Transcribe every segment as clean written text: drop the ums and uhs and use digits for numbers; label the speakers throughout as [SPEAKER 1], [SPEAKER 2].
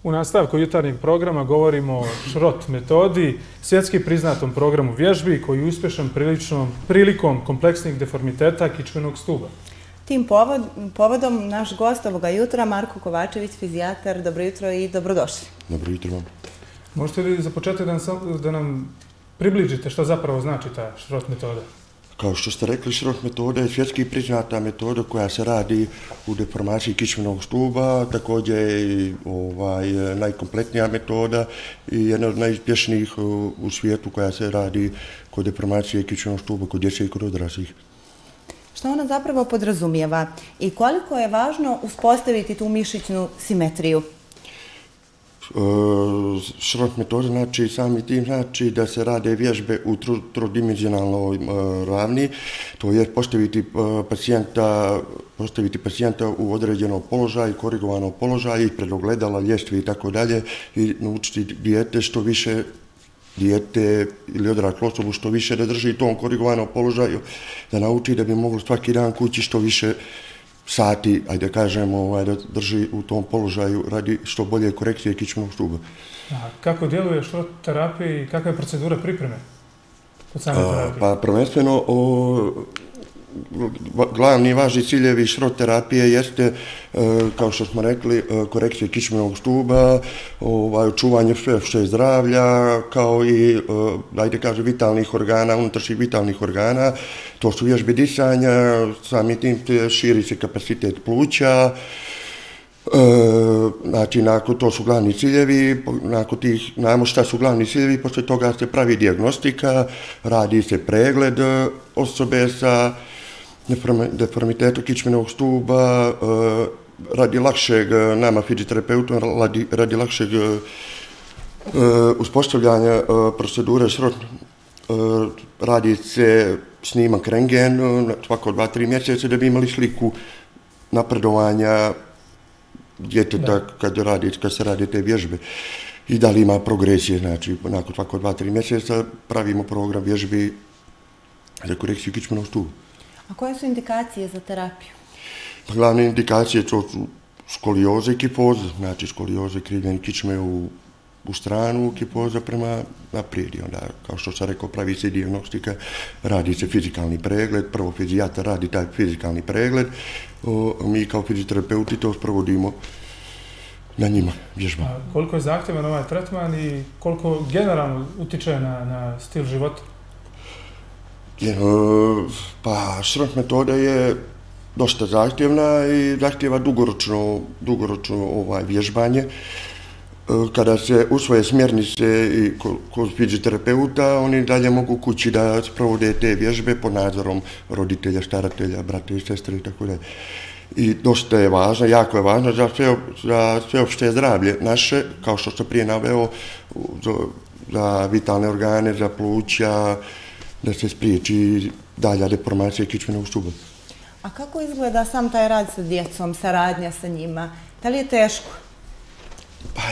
[SPEAKER 1] U nastavku jutarnjeg programa govorimo o šrot metodi, svjetski priznatom programu vježbi koji je uspješan prilikom kompleksnih deformiteta kičmenog stuba.
[SPEAKER 2] Tim povodom naš gost ovoga jutra, Marko Kovačević, fizijatar. Dobro jutro i dobrodošli.
[SPEAKER 3] Dobro jutro vam.
[SPEAKER 1] Možete li za početak da nam približite što zapravo znači ta šrot metoda?
[SPEAKER 3] Kao što ste rekli, šrot metoda je svjetski priznata metoda koja se radi u deformaciji kičmenog stuba, također je najkompletnija metoda i jedna od najuspješnijih u svijetu koja se radi kod deformacije kičmenog stuba kod djece i kod odraslih.
[SPEAKER 2] Što ona zapravo podrazumijeva i koliko je važno uspostaviti tu mišićnu simetriju?
[SPEAKER 3] Šrot metoda znači sami tim znači da se rade vježbe u trodimenzionalnoj ravni, to je postaviti pacijenta u određenom položaju, korigovanom položaju, pred ogledala, ljestvi i tako dalje i naučiti dijete ili odraslu osobu što više da drži tom korigovanom položaju, da nauči da bi moglo svaki dan kući što više sati, ajde kažemo, da drži u tom položaju radi što bolje korekcije kičmenog stuba.
[SPEAKER 1] Kako djeluje šrot terapija i kakva je procedura pripreme kod same terapije?
[SPEAKER 3] Pa prvenstveno glavni važni ciljevi šrot terapije jeste, kao što smo rekli, korekcije kičmenog stuba, očuvanje sve zdravlja, kao i, ajde kaže, vitalnih organa, unutrašnjih vitalnih organa. To su vježbe disanja, samim tim širi se kapacitet pluća. Znači, to su glavni ciljevi, nakon tih, znamo šta su glavni ciljevi, poslije toga se pravi dijagnostika, radi se pregled osobe sa deformitetom kičmenog stuba, radi lakšeg, nama fizioterapeutom, radi lakšeg uspostavljanja procedure šrot, radi se snimak rentgen svako 2-3 mjeseca da bi imali sliku napredovanja djeteta kad se radi te vježbe i da li ima progresije, znači nakon svako 2-3 mjeseca pravimo program vježbi za korekciju kičmenog stuba.
[SPEAKER 2] A koje su indikacije za terapiju?
[SPEAKER 3] Glavne indikacije to su skolioza i kifoza, znači skolioza i krivljenje kičme u stranu, kifoza prema naprijed. Onda, kao što sam rekao, pravi se dijagnostika, radi se fizikalni pregled, prvo fizijatar radi taj fizikalni pregled, mi kao fizioterapeuti to sprovodimo na njima vježba.
[SPEAKER 1] Koliko je zahtjevan ovaj tretman i koliko generalno utiče na stil života?
[SPEAKER 3] Pa šrot metoda je dosta zahtjevna i zahtjeva dugoročno vježbanje. Kada se usvoje smjernice i kod fizioterapeuta, oni dalje mogu kući da sprovode te vježbe pod nadzorom roditelja, staratelja, brata i sestre i tako dalje. I dosta je važno, jako je važno za sveopšte zdravlje naše, kao što sam prije naveo, za vitalne organe, za pluća, da se spriječi dalja deformacija kičmenog stuba.
[SPEAKER 2] A kako izgleda sam taj rad sa djecom, saradnja sa njima? Da li je teško?
[SPEAKER 3] Pa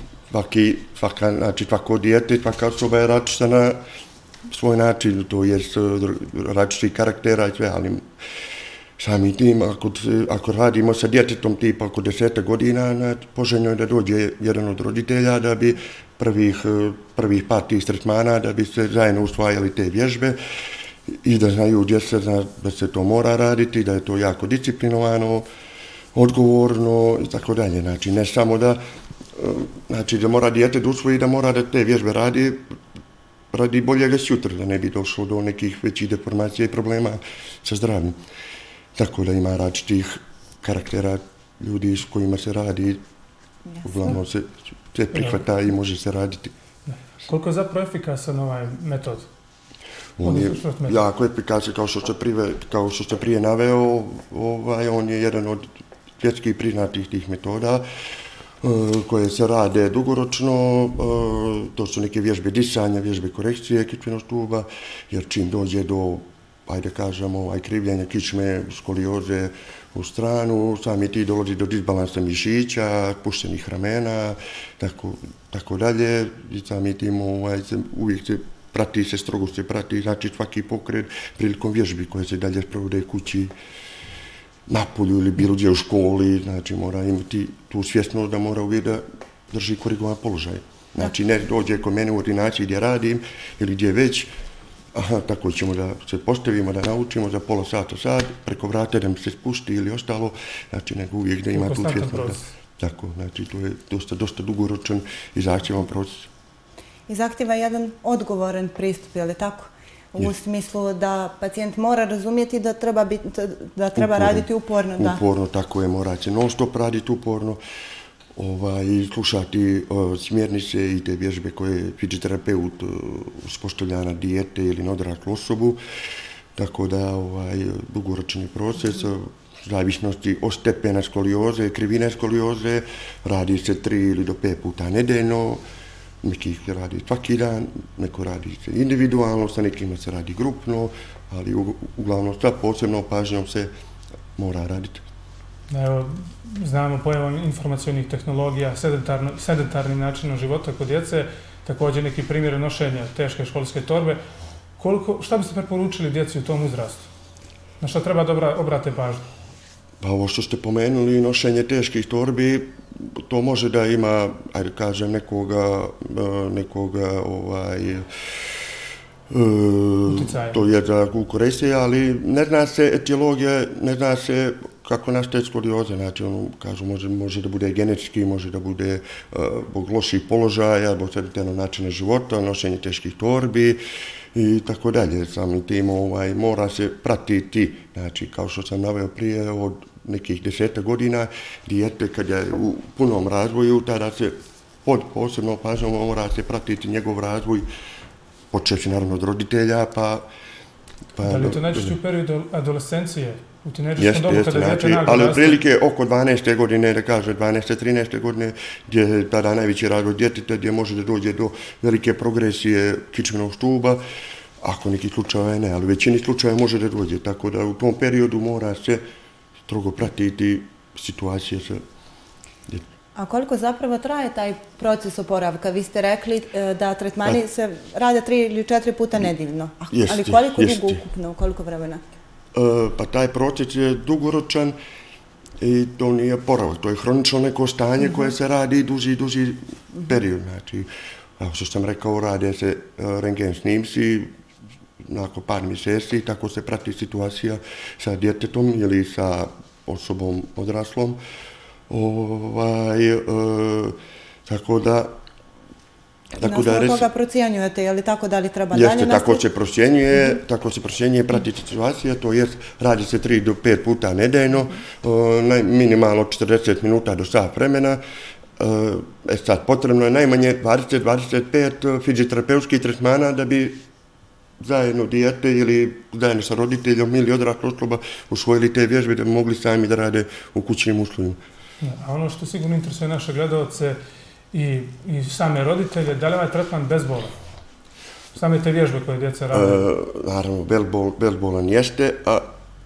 [SPEAKER 3] svako dijete, svaka osoba je različita na svoj način, to je različitih karaktera i sve, ali sami tim, ako radimo sa djetetom tipa oko 10 godina, poželjno je da dođe jedan od roditelja da bi prvih par tih tretmana, da bi se zajedno usvajali te vježbe i da znaju da se to mora raditi, da je to jako disciplinovano, odgovorno i tako dalje. Znači, ne samo da mora dijete da usvoji, da mora da te vježbe radi boljega sutra, da ne bi došlo do nekih većih deformacija i problema sa zdravljem. Tako da ima različitih karaktera ljudi s kojima se radi, uglavnom se prihvata i može se raditi.
[SPEAKER 1] Koliko je zapravo efikasan ovaj metod?
[SPEAKER 3] On je jako efikasan, kao što ste prije naveo, on je jedan od svjetskih priznatih tih metoda koje se rade dugoročno, to su neke vježbe disanja, vježbe korekcije kičmenog stuba, jer čim dođe do, ajde kažemo, krivljenja kičme, skolioze u stranu, sami ti dolazi do disbalansa mišića, puštenih ramena, tako dalje, i sami tim uvijek se prati, strogo se prati, znači svaki pokret prilikom vježbi koje se dalje sprovode kući, napolju ili bilo gdje u školi, znači mora imati tu svjesnost da mora uvijek drži korigovan položaj. Znači, ne dođe kod mene u ordinaciji gdje radim ili gdje već, aha, tako ćemo da se postavimo, da naučimo za pola sata, preko vrata da mi se spusti ili ostalo, znači nego uvijek da ima tu svjesnost. Tako, znači to je dosta dugoročan i zahtjevan proces.
[SPEAKER 2] I zahtjeva jedan odgovoran pristup, je li tako? U smislu da pacijent mora razumjeti da treba raditi uporno.
[SPEAKER 3] Uporno, tako je, mora se non stop raditi uporno. I slušati smjernice i te vježbe koje fizioterapeut uspostavlja na dijete ili na odraslu osobu. Tako da dugoročni proces, zavisnosti od stepena skolioze, krivine skolioze, radi se 3 ili do 5 puta nedeljno, neki radi svaki dan, neko radi se individualno, sa nekima se radi grupno, ali uglavnom sa posebnom pažnjom se mora raditi.
[SPEAKER 1] Evo, znamo pojavom informacionih tehnologija, sedentarnim načinom života kod djece, također neki primjer nošenja teške školske torbe. Šta biste preporučili djeci u tom uzrastu? Na što treba da obrate pažnju?
[SPEAKER 3] Pa ovo što ste pomenuli, nošenje teških torbi, to može da ima, ajde kažem, nekoga to je za korekcije, ali ne zna se etiologija, ne zna se kako nastaje skolioza, znači kažu može da bude genetski, može da bude zbog loših položaja, zbog sedentarnog načina života, nošenje teških torbi i tako dalje. Samim tim mora se pratiti, znači kao što sam naveo prije, od nekih 10 godina, dijete kad je u punom razvoju, tada se pod posebnom pažnjom mora se pratiti njegov razvoj, počeći naravno od roditelja,
[SPEAKER 1] Da li je to najčešće u periodu adolescencije, u tinejdžerskom dobu kada dijete naglo
[SPEAKER 3] ali otprilike oko 12. godine, da kaže 12. 13. godine, gdje je tada najveći razvoj djeteta, gdje može da dođe do velike progresije kičmenog stuba, ako neki slučajeva ne, ali u većini slučajeva može da dođe, tako da u tom periodu mora se strogo pratiti situacije sa djetetom.
[SPEAKER 2] A koliko zapravo traje taj proces oporavka? Vi ste rekli da tretmani se rade 3 ili 4 puta nedeljno. Ali koliko dugo ukupno, koliko vremena?
[SPEAKER 3] Pa taj proces je dugoročan i to nije oporavak. To je hronično neko stanje koje se radi duži period. Znači, što sam rekao, rade se rentgen snimci, nakon par mjeseci, tako se prati situacija sa djetetom ili sa osobom odraslom. Tako da...
[SPEAKER 2] Na osnovu koga procjenjujete, je li tako, da li treba dalje nastaviti?
[SPEAKER 3] Jeste, tako se procjenjuje, pratiti situacija, to jest radi se 3 do 5 puta nedeljno, minimalno 40 minuta do sat vremena. Sad, potrebno je najmanje 20-25 fizioterapeutskih tretmana da bi zajedno dijete ili zajedno sa roditeljom ili odrasla osoba usvojili te vježbe da bi mogli sami da rade u kućnim uslovima.
[SPEAKER 1] A ono što sigurno interesuje naše gledalce i same roditelje, da li ovaj tretman bezbolan? Same te vježbe koje djeca rade?
[SPEAKER 3] Naravno, bezbolan jeste, a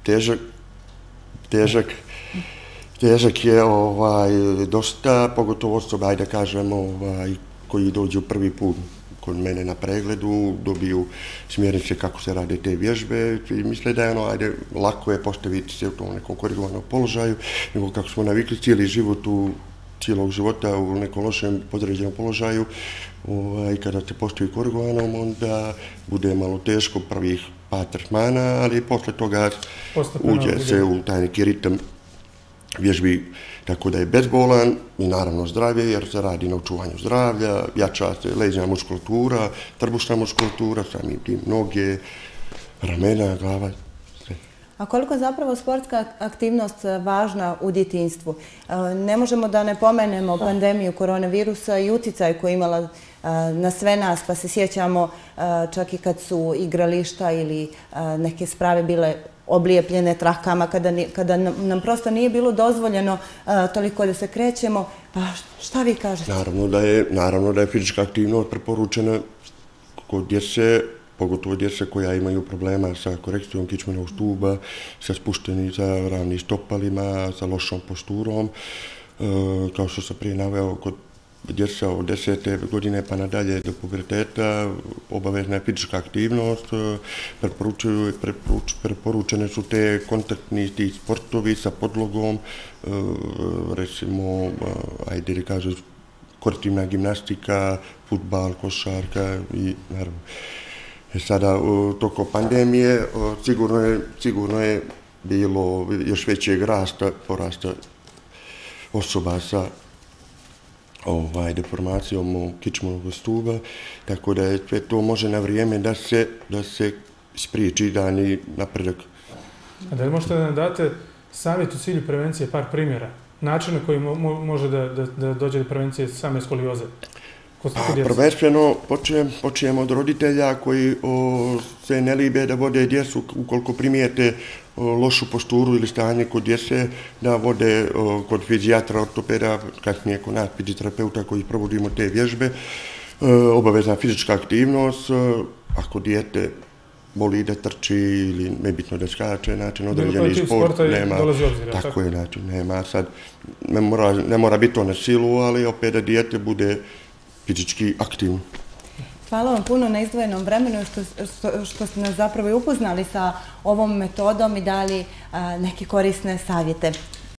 [SPEAKER 3] težak je dosta, pogotovo osoba, ajde kažemo, koji dođu prvi put kod mene na pregledu, dobiju smjernice kako se rade te vježbe i misle da je lako je postaviti se u tom nekom korigovanom položaju, nego kako smo navikli cijelog života u nekom lošem podređenom položaju, i kada se postavi korigovanom, onda bude malo teško prvih par tretmana, ali posle toga uđe se u taj neki ritam vježbi, tako da je bezbolan i naravno zdravlje, jer se radi na očuvanju zdravlja, jača se leđna muskulatura, trbušna muskulatura, samim tim noge, ramena, glava.
[SPEAKER 2] A koliko je zapravo sportska aktivnost važna u djetinjstvu? Ne možemo da ne pomenemo pandemiju koronavirusa i uticaj koji je imala na sve nas, pa se sjećamo čak i kad su igrališta ili neke sprave bile oblijepljene trakama, kada nam prosto nije bilo dozvoljeno toliko da se krećemo. Pa šta vi kažete?
[SPEAKER 3] Naravno da je fizička aktivnost preporučena kod djece, pogotovo djece koja imaju problema sa korekcijom kičmenog stuba, sa spuštenim, sa ravnim stopalima, sa lošom posturom. Kao što sam prije naveo, kod djeca od 10. godine pa nadalje do puberteta obavezna je fizička aktivnost, preporučene su te kontaktni sportovi sa podlogom, recimo, ajde da kažem, korporativna gimnastika, fudbal, košarka i naravno. Sada, toko pandemije, sigurno je bilo još većeg porasta osoba sa deformacijom kičmenog stuba, tako da je sve to može na vrijeme da se spriječi dalji napredak.
[SPEAKER 1] A da li možete da nam date savjet u cilju prevencije, par primjera, načina koji može da dođe do prevencije same skolioze?
[SPEAKER 3] Prvenstveno počnemo od roditelja koji se ne libe da vode djecu ukoliko primijete lošu posturu ili stanje kod djece, da vode kod fizijatra, ortopeda, kasnije kod nas fizioterapeuta koji provodimo te vježbe. Obavezna fizička aktivnost, ako dijete voli da trči ili nebitno da skače, znači određeni sport nema. Tako je, znači nema sad, ne mora biti to na silu, ali opet da dijete bude fizički aktivno.
[SPEAKER 2] Hvala vam puno na izdvojenom vremenu što ste nas zapravo i upoznali sa ovom metodom i dali neke korisne savjete.